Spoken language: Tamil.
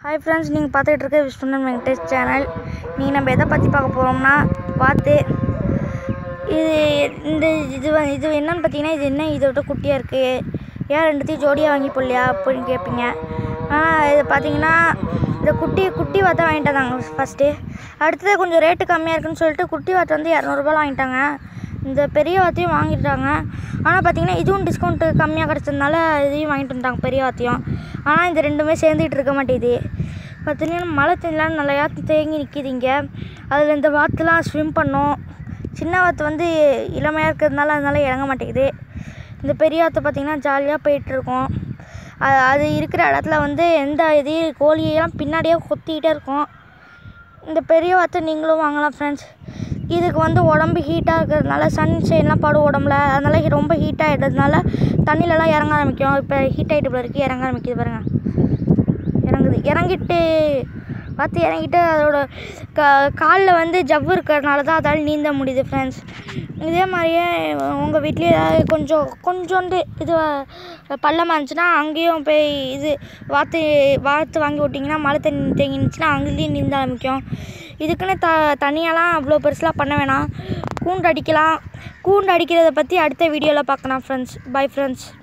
हाय फ्रेंड्स, நீங்கள் பார்த்துட்டு இருக்க விஷ்ணுநன் வெங்கடேஷ் சேனல். நீங்கள் நம்ம எதை பற்றி பார்க்க போகிறோம்னா வாத்து. இது என்னன்னு பார்த்தீங்கன்னா, இது என்ன இதை விட குட்டியாக இருக்குது, ஏன் ரெண்டுத்தையும் ஜோடியாக வாங்கி போடலையா அப்படின்னு கேட்பீங்க. ஆனால் இது பார்த்தீங்கன்னா இந்த குட்டி வாத்தை வாங்கிட்டு வந்தாங்க ஃபஸ்ட்டு. அடுத்தது கொஞ்சம் ரேட்டு கம்மியாக இருக்குன்னு சொல்லிட்டு குட்டி வாத்தை வந்து 200 ரூபாயில் வாங்கிட்டாங்க. இந்த பெரிய வாத்தையும் வாங்கிட்டாங்க. ஆனால் பார்த்திங்கன்னா இதுவும் டிஸ்கவுண்ட்டு கம்மியாக கிடச்சதுனால இதையும் வாங்கிட்டு வந்துட்டாங்க, பெரிய வாத்தையும். ஆனால் இந்த ரெண்டுமே சேர்ந்துக்கிட்டு இருக்க மாட்டேங்குது. பார்த்திங்கன்னா மழை தண்ணிலாம் நிறையா தேங்கி நிற்கிதுங்க. அதில் இந்த வாத்துலாம் ஸ்விம் பண்ணும். சின்ன வாத்து வந்து இளமையாக இருக்கிறதுனால அதனால இறங்க மாட்டேங்குது. இந்த பெரிய வாத்து பார்த்திங்கன்னா ஜாலியாக போயிட்டுருக்கோம். அது இருக்கிற இடத்துல வந்து எந்த இதையும் கோழியெல்லாம் பின்னாடியே கொத்திக்கிட்டே இருக்கும். இந்த பெரிய வாத்தை நீங்களும் வாங்கலாம் ஃப்ரெண்ட்ஸ். இதுக்கு வந்து உடம்பு ஹீட்டாக இருக்கிறதுனால சன்ஷைன்லாம் படும் உடம்புல, அதனால் ரொம்ப ஹீட் ஆகிட்டதுனால தண்ணியிலலாம் இறங்க ஆரம்பிக்கும். இப்போ ஹீட் ஆகிட்டு போல இருக்குது, இறங்க ஆரம்பிக்குது பாருங்கள். இறங்கிட்டு அதோட காலில் வந்து ஜவ்வு இருக்கிறதுனால தான் அதால் நீந்த முடியுது ஃப்ரெண்ட்ஸ். இதே மாதிரியே உங்கள் வீட்லேயே ஏதாவது கொஞ்சோண்டு இது பள்ளமாக இருந்துச்சுன்னா அங்கேயும் போய் வாத்து வாங்கி விட்டிங்கன்னா மழை தண்ணி தேங்கினுச்சுன்னா அங்கேயும் நீந்த ஆரம்பிக்கும். இதுக்குன்னு தனியாலாம் அவ்வளோ பெருசுலாம் பண்ண வேணாம். கூண்டு அடிக்கிறத பற்றி அடுத்த வீடியோவில் பார்க்கலாம் ஃப்ரெண்ட்ஸ். Bye friends.